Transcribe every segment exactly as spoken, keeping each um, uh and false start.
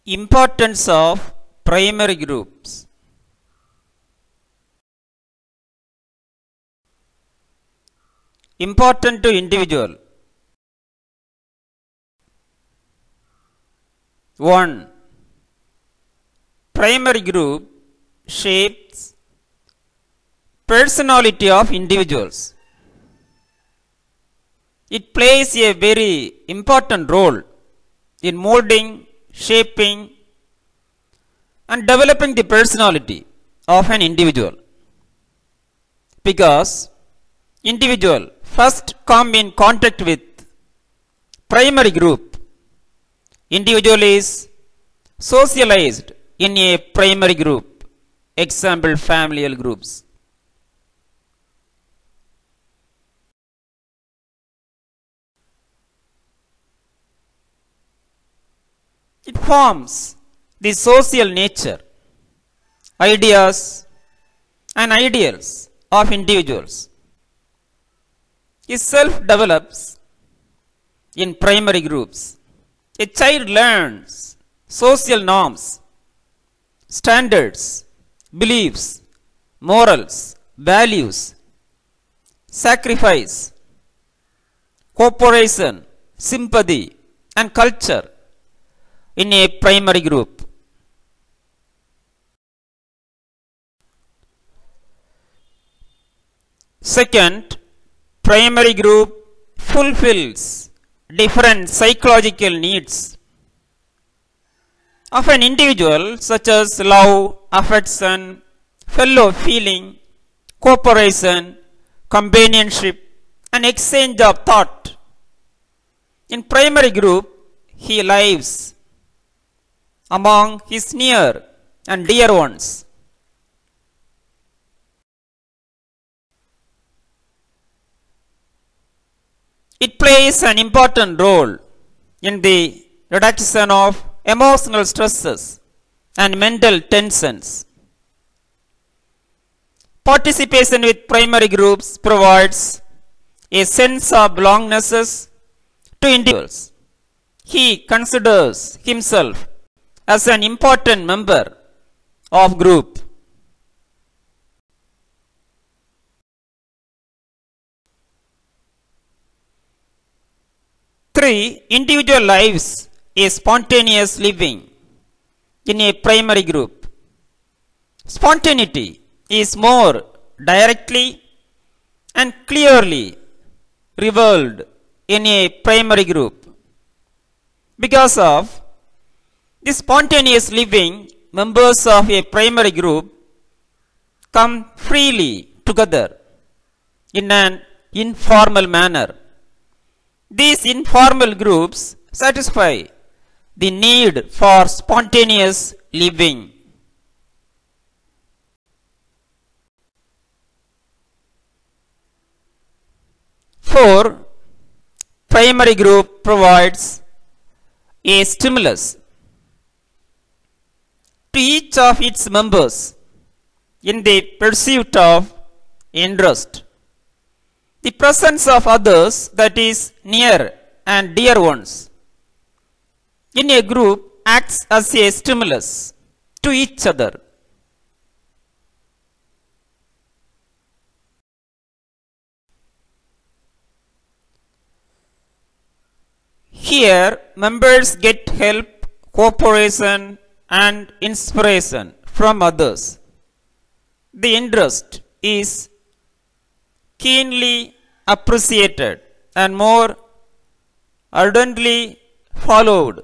Importance of primary groups. Important to individual. one. Primary group shapes personality of individuals. It plays a very important role in molding, shaping and developing the personality of an individual, because individual first come in contact with primary group. Individual is socialized in a primary group, example familial groups. It forms the social nature, ideas and ideals of individuals. It self-develops in primary groups. A child learns social norms, standards, beliefs, morals, values, sacrifice, cooperation, sympathy and culture in a primary group. Second, primary group fulfills different psychological needs of an individual, such as love, affection, fellow feeling, cooperation, companionship and exchange of thought. In primary group, he lives among his near and dear ones. It plays an important role in the reduction of emotional stresses and mental tensions. Participation with primary groups provides a sense of belongingness to individuals. He considers himself as an important member of group. Three, individual lives a spontaneous living in a primary group. Spontaneity is more directly and clearly revealed in a primary group. Because of this spontaneous living, members of a primary group come freely together in an informal manner. These informal groups satisfy the need for spontaneous living. Four, primary group provides a stimulus to each of its members in the pursuit of interest. The presence of others, that is near and dear ones, in a group acts as a stimulus to each other. Here, members get help, cooperation and inspiration from others. The interest is keenly appreciated and more ardently followed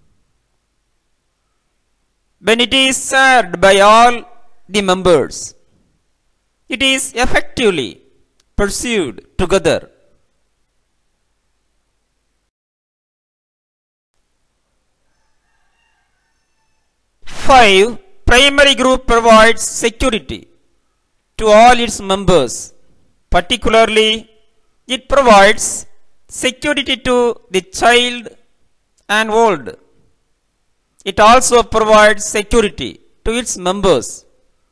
when it is shared by all the members. It is effectively pursued together. Five, primary group provides security to all its members. Particularly, it provides security to the child and old. It also provides security to its members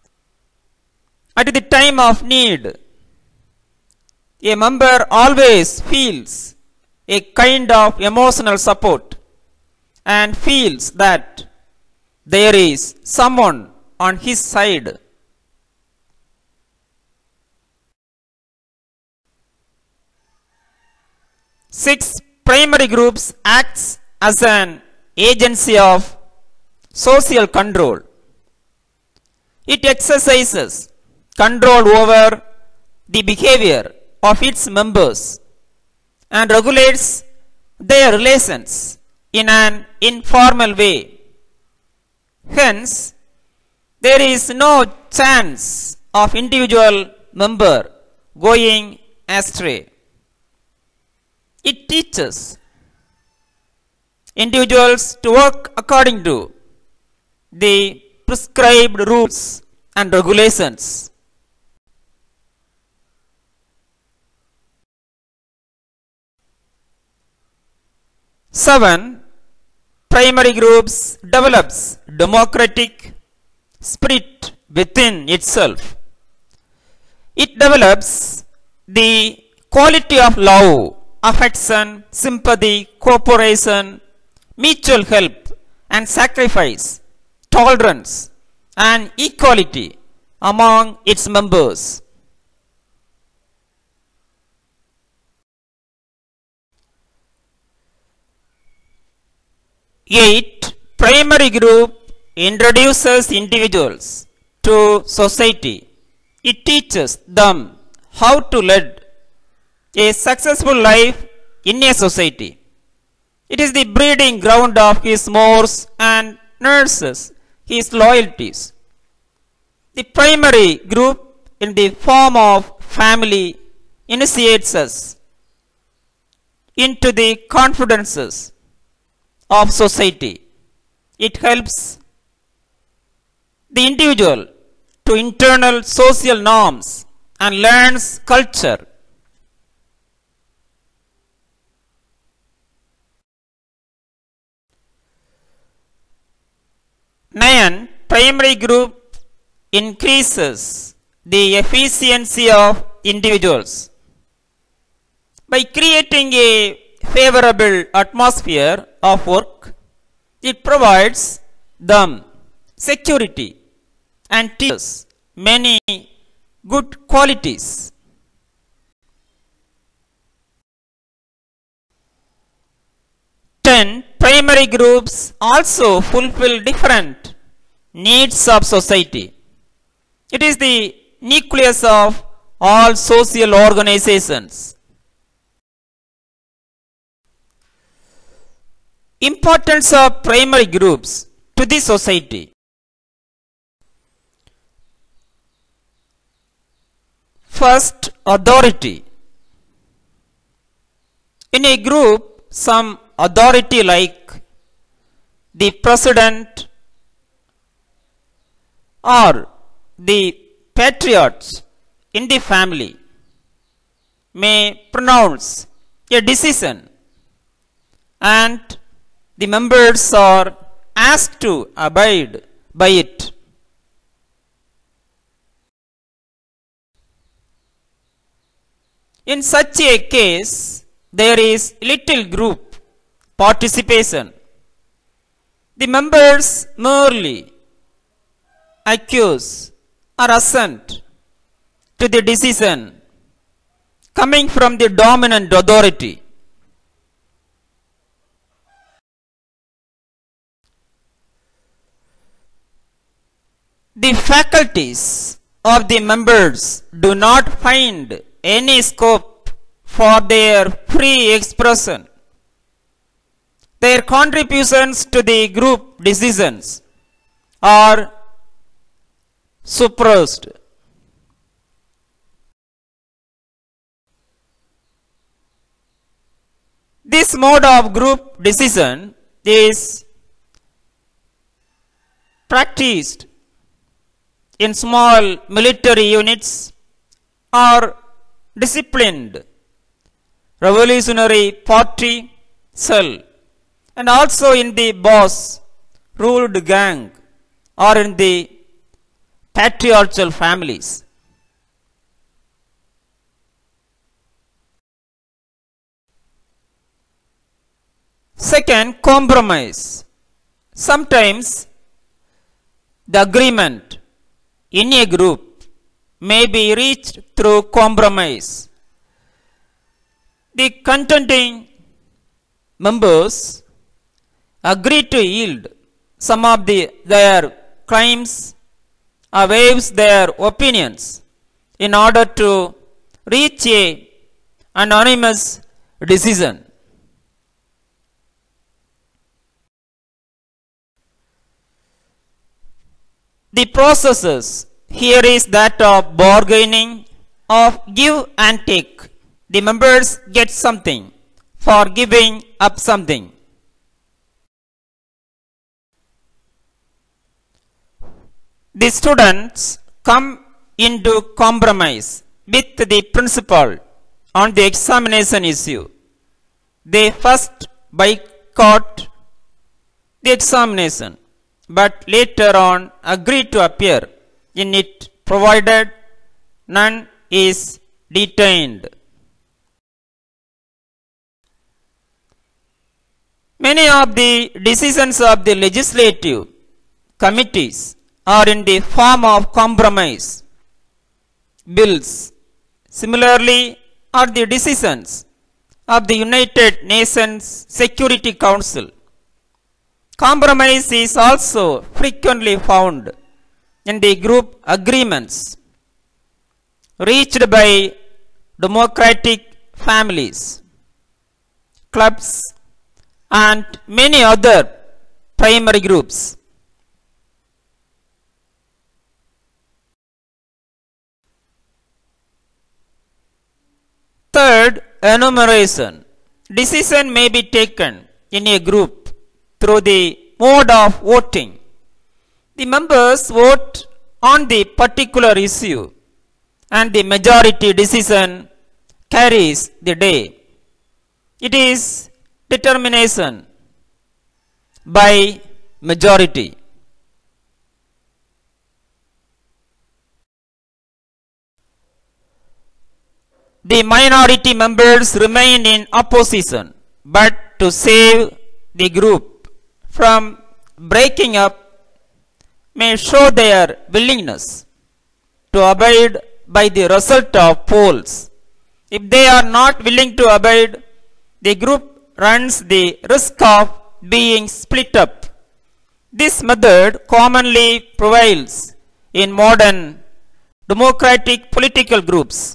at the time of need. A member always feels a kind of emotional support and feels that there is someone on his side. Six, primary groups acts as an agency of social control. It exercises control over the behavior of its members and regulates their relations in an informal way. Hence, there is no chance of individual member going astray. It teaches individuals to work according to the prescribed rules and regulations. Seven, primary groups develops democratic spirit within itself. It develops the quality of love, affection, sympathy, cooperation, mutual help and sacrifice, tolerance and equality among its members. Eight, primary group introduces individuals to society. It teaches them how to lead a successful life in a society. It is the breeding ground of his mores and nurses his loyalties. The primary group in the form of family initiates us into the confidences of society. It helps the individual to internal social norms and learns culture. Nine, primary group increases the efficiency of individuals. By creating a favorable atmosphere of work, it provides them security and teaches many good qualities. Ten, primary groups also fulfill different needs of society. It is the nucleus of all social organizations. Importance of primary groups to the society. First, authority. In a group, some authority like the president or the patriarchs in the family may pronounce a decision and the members are asked to abide by it. In such a case, there is little group participation. The members merely accuse or assent to the decision coming from the dominant authority. The faculties of the members do not find any scope for their free expression. Their contributions to the group decisions are suppressed. This mode of group decision is practiced in small military units or disciplined revolutionary party cell, and also in the boss ruled gang or in the patriarchal families. Second, compromise. Sometimes The agreement in a group may be reached through compromise. The contending members agree to yield some of the, their claims or waives their opinions in order to reach a unanimous decision. The processes here is that of bargaining, of give and take. The members get something for giving up something. The students come into compromise with the principal on the examination issue. They first boycott the examination, but later on agree to appear in it provided none is detained. Many of the decisions of the legislative committees are in the form of compromise bills. Similarly, are the decisions of the United Nations Security Council. Compromise is also frequently found in the group agreements reached by democratic families, clubs, and many other primary groups. Third, enumeration. Decision may be taken in a group through the mode of voting. The members vote on the particular issue and the majority decision carries the day. It is determination by majority. The minority members remain in opposition, but to save the group from breaking up may show their willingness to abide by the result of polls. If they are not willing to abide, the group runs the risk of being split up. This method commonly prevails in modern democratic political groups.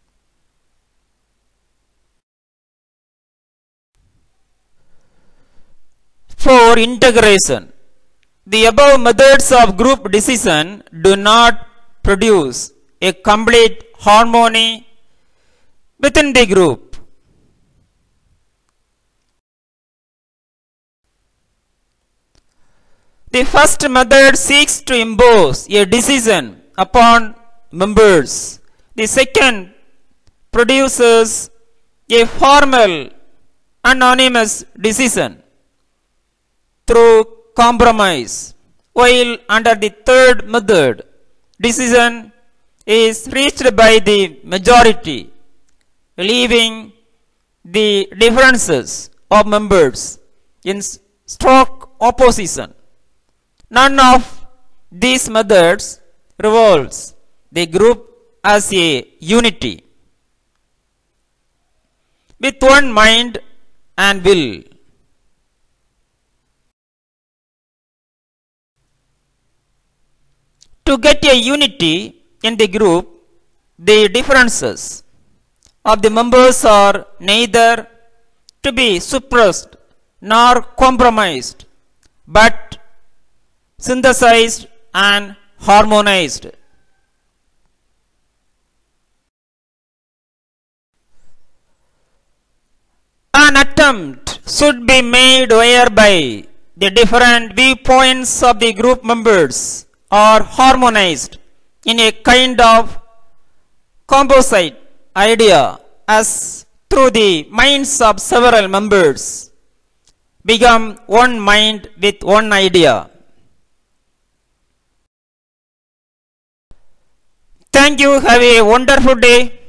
For integration, the above methods of group decision do not produce a complete harmony within the group. The first method seeks to impose a decision upon members. The second produces a formal, anonymous decision through compromise, while under the third method, decision is reached by the majority, leaving the differences of members in stark opposition. None of these methods revolves the group as a unity, with one mind and will. To get a unity in the group, the differences of the members are neither to be suppressed nor compromised, but synthesized and harmonized. An attempt should be made whereby the different viewpoints of the group members are harmonized in a kind of composite idea, as through the minds of several members become one mind with one idea. Thank you. Have a wonderful day.